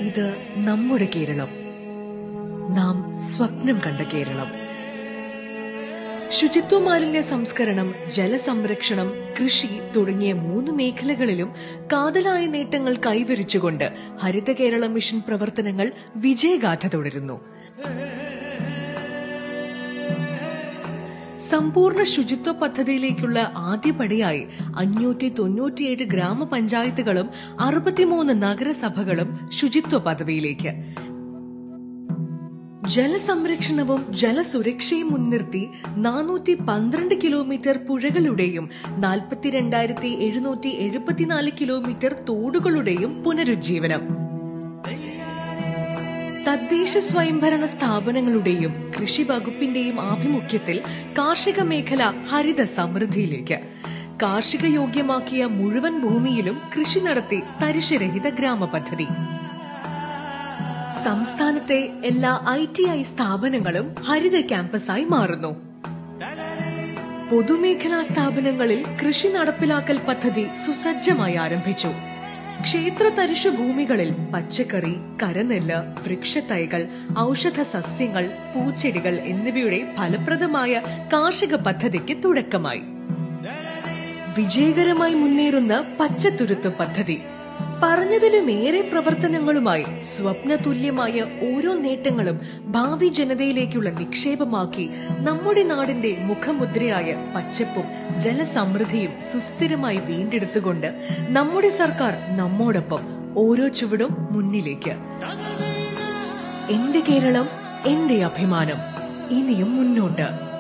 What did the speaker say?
ഇത് നമ്മുടെ കേരളം, നാം സ്വപ്നം കണ്ട കേരളം. ശുചിത്വ മാലിന്യ സംസ്കരണം, ജലസംരക്ഷണം, കൃഷി തുടങ്ങിയ 3 മേഖലകളിലും കാതലായ നേട്ടങ്ങൾ കൈവരിച്ചുകൊണ്ട് ഹരിത കേരള മിഷൻ പ്രവർത്തനങ്ങൾ വിജയഗാഥ തുടരുന്നു. സമ്പൂർണ്ണ ശുചിത്വ പദ്ധതിയിലേക്കുള്ള ആദ്യപടിയായി 597 ഗ്രാമപഞ്ചായത്തുകളും 63 നഗരസഭകളും ശുചിത്വ പദവിയിലേക്ക്. ജലസംരക്ഷണവും ജലസുരക്ഷയും മുൻനിർത്തി 412 കിലോമീറ്റർ പുഴകളുടെയും 42,774 കിലോമീറ്റർ തോടുകളുടെയും പുനരുജ്ജീവനം. തദ്ദേശ സ്വയംഭരണ സ്ഥാപനങ്ങളുടെയും കൃഷി വകുപ്പിന്റെയും ആഭിമുഖ്യത്തിൽ കാർഷിക മേഖല ഹരിത സമൃദ്ധിയിലേക്ക്. കാർഷിക യോഗ്യമാക്കിയ മുഴുവൻ ഭൂമിയിലും കൃഷി നടത്തി തരിശുരഹിത ഗ്രാമ പദ്ധതി. സംസ്ഥാനത്തെ എല്ലാ ITI സ്ഥാപനങ്ങളും ഹരിത ക്യാമ്പസായി മാറുന്നു. പൊതുമേഖലാ സ്ഥാപനങ്ങളിൽ കൃഷി നടപ്പിലാക്കൽ പദ്ധതി സുസജ്ജമായി ആരംഭിച്ചു. ക്ഷേത്ര തരിശു ഭൂമികളിൽ പച്ചക്കറി, കരനെല്ല്, വൃക്ഷത്തൈകൾ, ഔഷധ സസ്യങ്ങൾ, പൂച്ചെടികൾ എന്നിവയുടെ ഫലപ്രദമായ കാർഷിക പദ്ധതിക്ക് തുടക്കമായി. വിജയകരമായി മുന്നേറുന്ന പച്ചത്തുരുത്ത് പദ്ധതി. പറഞ്ഞതിലുമേറെ പ്രവർത്തനങ്ങളുമായി സ്വപ്നതുല്യമായ ഓരോ നേട്ടങ്ങളും ഭാവി ജനതയിലേക്കുള്ള നിക്ഷേപമാക്കി നമ്മുടെ നാടിന്റെ മുഖമുദ്രയായ പച്ചപ്പും ജലസമൃദ്ധിയും സുസ്ഥിരമായി വീണ്ടെടുത്തുകൊണ്ട് നമ്മുടെ സർക്കാർ നമ്മോടൊപ്പം ഓരോ ചുവടും മുന്നിലേക്ക്. എന്റെ കേരളം, എന്റെ അഭിമാനം. ഇനിയും മുന്നോട്ട്.